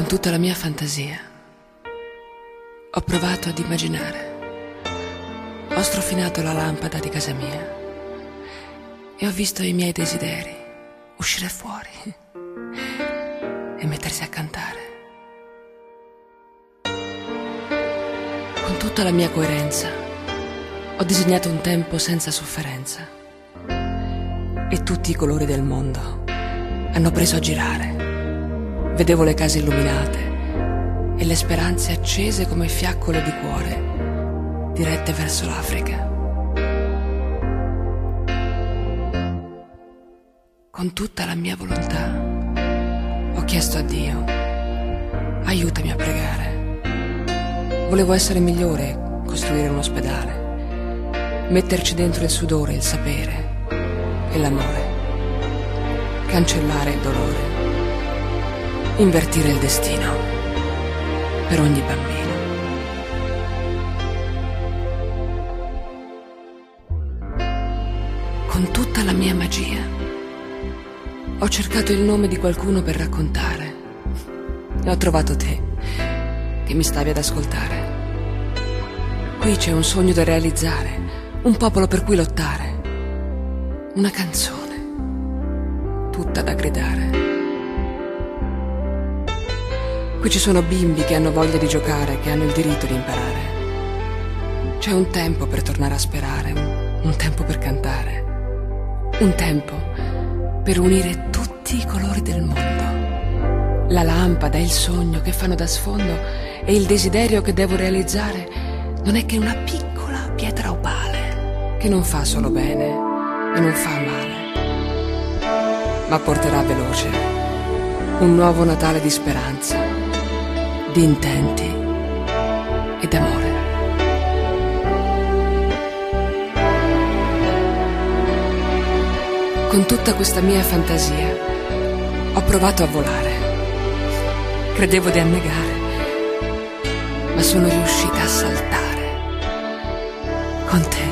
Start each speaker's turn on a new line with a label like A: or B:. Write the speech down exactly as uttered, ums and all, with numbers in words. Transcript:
A: tutta la mia fantasia ho provato ad immaginare. Ho strofinato la lampada di casa mia e ho visto i miei desideri uscire fuori e mettersi a cantare. Con tutta la mia coerenza ho disegnato un tempo senza sofferenza e tutti i colori del mondo hanno preso a girare. Vedevo le case illuminate e le speranze accese come fiaccole di cuore dirette verso l'Africa. Con tutta la mia volontà ho chiesto a Dio: aiutami a pregare. Volevo essere migliore, costruire un ospedale, metterci dentro il sudore, il sapere e l'amore, cancellare il dolore, invertire il destino per ogni bambino. Con tutta la mia magia ho cercato il nome di qualcuno per raccontare e ho trovato te, che mi stavi ad ascoltare. Qui c'è un sogno da realizzare, un popolo per cui lottare, una canzone tutta da gridare. Qui ci sono bimbi che hanno voglia di giocare, che hanno il diritto di imparare. C'è un tempo per tornare a sperare, un, un tempo per cantare, un tempo per unire tutti i colori del mondo. La lampada e il sogno che fanno da sfondo e il desiderio che devo realizzare non è che una piccola pietra opale che non fa solo bene e non fa male, ma porterà veloce un nuovo Natale di speranza, di intenti e d'amore. Con tutta questa mia fantasia ho provato a volare. Credevo di annegare, ma sono riuscita a saltare con te.